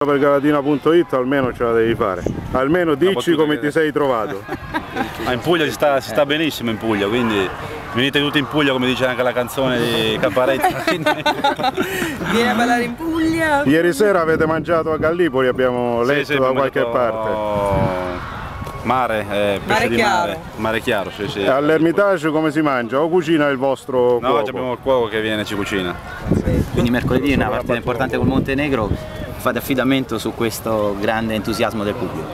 Per galatina.it almeno ce la devi fare, almeno dici come ti sei trovato. Ma in Puglia si sta benissimo in Puglia, quindi venite tutti in Puglia come dice anche la canzone di Caparezza. Vieni a ballare in Puglia. Ieri sera avete mangiato a Gallipoli, abbiamo letto da qualche parte. Mare, pesce di mare, mare chiaro, sì, sì. All'Ermitage come si mangia? O cucina il vostro cuoco? No, abbiamo il cuoco che viene e ci cucina. Quindi mercoledì è una partita importante con Montenegro, fate affidamento su questo grande entusiasmo del pubblico?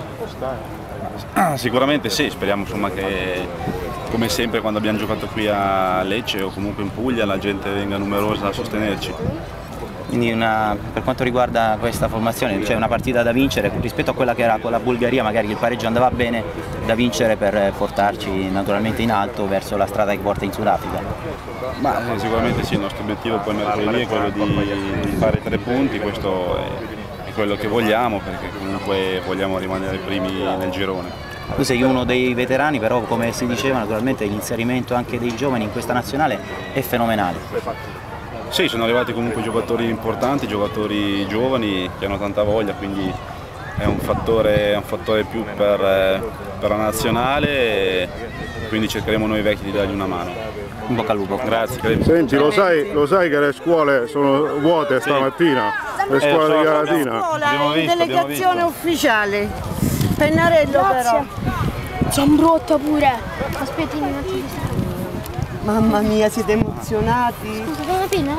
Sicuramente sì, speriamo insomma che come sempre quando abbiamo giocato qui a Lecce o comunque in Puglia la gente venga numerosa a sostenerci. Quindi per quanto riguarda questa formazione c'è una partita da vincere rispetto a quella che era con la Bulgaria, magari il pareggio andava bene, da vincere per portarci naturalmente in alto verso la strada che porta in Sudafrica. Ma sicuramente sì, il nostro obiettivo poi mercoledì è quello di fare 3 punti, questo è quello che vogliamo perché comunque vogliamo rimanere primi nel girone. Tu sei uno dei veterani, però come si diceva naturalmente l'inserimento anche dei giovani in questa nazionale è fenomenale. Sì, sono arrivati comunque giocatori importanti, giocatori giovani che hanno tanta voglia, quindi è un fattore più per la nazionale e quindi cercheremo noi vecchi di dargli una mano. In bocca al lupo. Grazie. Senti, lo sai che le scuole sono vuote stamattina? Le scuole di Galatina? Scuola in delegazione ufficiale. Pennarello. Grazie. Però. Zambrotta pure. Aspetti un attimo. Mamma mia, siete emozionati? Scusa, una penna un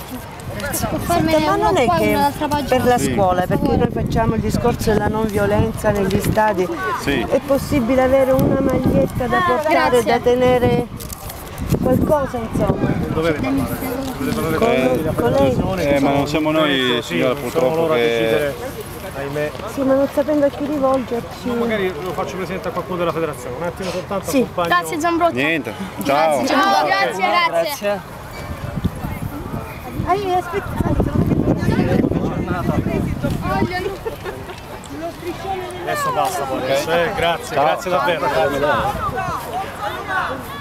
attimo. Ma non è che per la scuola, perché noi facciamo il discorso della non violenza negli stadi, sì. È possibile avere una maglietta da portare, da tenere qualcosa insomma? Dove con lei? Ma non siamo noi, signora, purtroppo che... Ahimè. Sì, ma non sapendo a chi rivolgerci. Magari lo faccio presente a qualcuno della federazione, un attimo soltanto sì. accompagno. Grazie Zambrotta. Niente, ciao. Ciao, grazie. Aspetta. Adesso basta poi, grazie, grazie davvero.